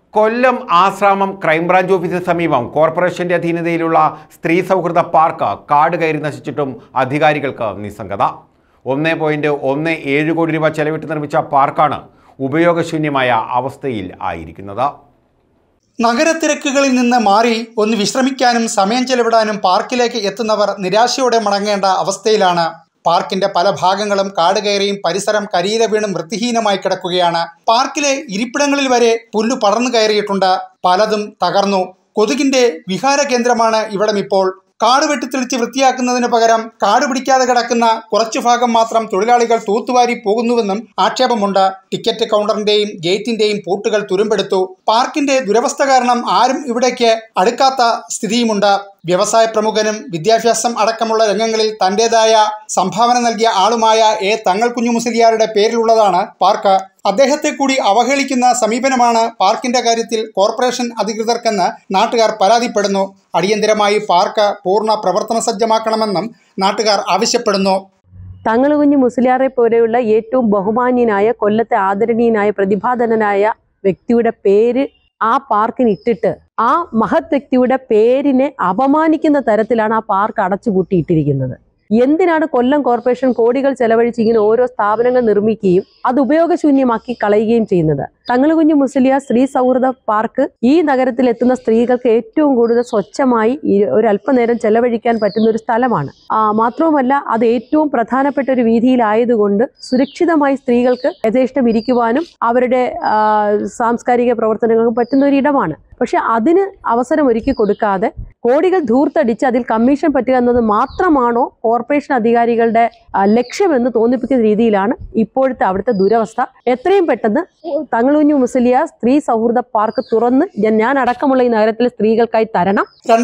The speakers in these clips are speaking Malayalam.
കൊല്ലം ആശ്രാമം ക്രൈംബ്രാഞ്ച് ഓഫീസിന് സമീപം കോർപ്പറേഷന്റെ അധീനതയിലുള്ള സ്ത്രീ സൗഹൃദ പാർക്ക് കാട് കയറി നശിച്ചിട്ടും അധികാരികൾക്ക് നിസ്സംഗത. 1.17 കോടി രൂപ ചെലവിട്ട് നിർമ്മിച്ച പാർക്കാണ് ഉപയോഗശൂന്യമായ അവസ്ഥയിൽ ആയിരിക്കുന്നത്. നഗരത്തിരക്കുകളിൽ നിന്ന് മാറി ഒന്ന് വിശ്രമിക്കാനും സമയം ചെലവിടാനും പാർക്കിലേക്ക് എത്തുന്നവർ നിരാശയോടെ മടങ്ങേണ്ട അവസ്ഥയിലാണ്. പാർക്കിന്റെ പല ഭാഗങ്ങളും കാട് കയറിയും പരിസരം കരിയില വീണും വൃത്തിഹീനമായി കിടക്കുകയാണ്. പാർക്കിലെ ഇരിപ്പിടങ്ങളിൽ വരെ പുല്ലു പടർന്നു കയറിയിട്ടുണ്ട്. പലതും തകർന്നു. കൊതുകിന്റെ വിഹാര കേന്ദ്രമാണ് ഇവിടം ഇപ്പോൾ. കാട് വെട്ടിത്തെളിച്ച് വൃത്തിയാക്കുന്നതിന് പകരം കാട് പിടിക്കാതെ കിടക്കുന്ന കുറച്ചു ഭാഗം മാത്രം തൊഴിലാളികൾ തൂത്തുവാരി പോകുന്നുവെന്നും ആക്ഷേപമുണ്ട്. ടിക്കറ്റ് കൗണ്ടറിന്റെയും ഗേറ്റിന്റെയും പൂട്ടുകൾ തുരുമ്പെടുത്തു. പാർക്കിന്റെ ദുരവസ്ഥ കാരണം ആരും ഇവിടേക്ക് അടുക്കാത്ത സ്ഥിതിയുമുണ്ട്. വ്യവസായ പ്രമുഖനും വിദ്യാഭ്യാസം അടക്കമുള്ള രംഗങ്ങളിൽ തന്റേതായ സംഭാവന നൽകിയ ആളുമായ തങ്ങൾ കുഞ്ഞു മുസ്ലിയാരുടെ പേരിലുള്ളതാണ് പാർക്ക്. അദ്ദേഹത്തെ കൂടി അവഹേളിക്കുന്ന സമീപനമാണ് പാർക്കിന്റെ കാര്യത്തിൽ കോർപ്പറേഷൻ അധികൃതർക്കെന്ന് നാട്ടുകാർ പരാതിപ്പെടുന്നു. അടിയന്തരമായി പാർക്ക് പൂർണ്ണ പ്രവർത്തന സജ്ജമാക്കണമെന്നും നാട്ടുകാർ ആവശ്യപ്പെടുന്നു. തങ്ങൾ കുഞ്ഞു മുസ്ലിയാരെ പോലെയുള്ള ഏറ്റവും ബഹുമാന്യനായ, കൊല്ലത്തെ ആദരണീയനായ, പ്രതിഭാധനനായ വ്യക്തിയുടെ പേര് ആ പാർക്കിന് ഇട്ടിട്ട് ആ മഹത് വ്യക്തിയുടെ പേരിനെ അപമാനിക്കുന്ന തരത്തിലാണ് ആ പാർക്ക് അടച്ചുപൂട്ടിയിട്ടിരിക്കുന്നത്. എന്തിനാണ് കൊല്ലം കോർപ്പറേഷൻ കോടികൾ ചെലവഴിച്ച് ഇങ്ങനെ ഓരോ സ്ഥാപനങ്ങൾ നിർമ്മിക്കുകയും അത് ഉപയോഗശൂന്യമാക്കി കളയുകയും ചെയ്യുന്നത്? തങ്ങൾ കുഞ്ഞു മുസ്ലിയാർ സ്ത്രീ സൗഹൃദ പാർക്ക് ഈ നഗരത്തിൽ എത്തുന്ന സ്ത്രീകൾക്ക് ഏറ്റവും കൂടുതൽ സ്വച്ഛമായി ഒരു അല്പനേരം ചെലവഴിക്കാൻ പറ്റുന്ന ഒരു സ്ഥലമാണ്. മാത്രവുമല്ല, അത് ഏറ്റവും പ്രധാനപ്പെട്ട ഒരു വീതിയിലായതുകൊണ്ട് സുരക്ഷിതമായി സ്ത്രീകൾക്ക് യഥേഷ്ടം ഇരിക്കുവാനും അവരുടെ സാംസ്കാരിക പ്രവർത്തനങ്ങൾക്ക് പറ്റുന്ന ഒരു ഇടമാണ്. പക്ഷെ അതിന് അവസരം ഒരുക്കി കൊടുക്കാതെ കോടികൾ ധൂർത്തടിച്ച് അതിൽ കമ്മീഷൻ പറ്റുക എന്നത് മാത്രമാണോ കോർപ്പറേഷൻ അധികാരികളുടെ ലക്ഷ്യമെന്ന് തോന്നിപ്പിക്കുന്ന രീതിയിലാണ് ഇപ്പോഴത്തെ അവിടുത്തെ ദുരവസ്ഥ. എത്രയും പെട്ടെന്ന് തങ്ങൾ കുഞ്ഞു മുസ്ലിയാർ സ്ത്രീ സൗഹൃദ പാർക്ക് തുറന്ന് ഞാൻ അടക്കമുള്ള ഈ നഗരത്തിലെ സ്ത്രീകൾക്കായി തരണം.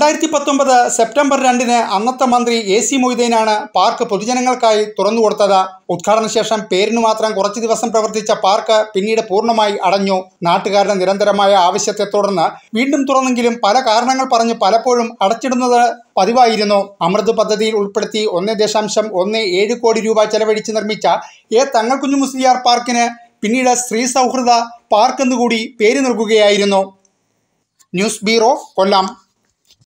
2019 സെപ്റ്റംബർ 2 അന്നത്തെ മന്ത്രി AC മൊയ്തീനാണ് പാർക്ക് പൊതുജനങ്ങൾക്കായി തുറന്നു കൊടുത്തത്. ഉദ്ഘാടന ശേഷം പേരിന് മാത്രം കുറച്ചു ദിവസം പ്രവർത്തിച്ച പാർക്ക് പിന്നീട് പൂർണ്ണമായി അടഞ്ഞു. നാട്ടുകാരുടെ നിരന്തരമായ ആവശ്യത്തെ തുടർന്ന് വീണ്ടും തുറന്നെങ്കിലും പല കാരണങ്ങൾ പറഞ്ഞ് പലപ്പോഴും അടച്ചിടുന്നത് പതിവായിരുന്നു. അമൃത് പദ്ധതിയിൽ ഉൾപ്പെടുത്തി 1.17 കോടി രൂപ ചെലവഴിച്ച് നിർമ്മിച്ച തങ്ങൾ കുഞ്ഞു മുസ്ലിയാർ പാർക്കിന് പിന്നീട് സ്ത്രീ സൗഹൃദ പാർക്ക് എന്നുകൂടി പേര് നൽകുകയായിരുന്നു. ന്യൂസ് ബ്യൂറോ, കൊല്ലം.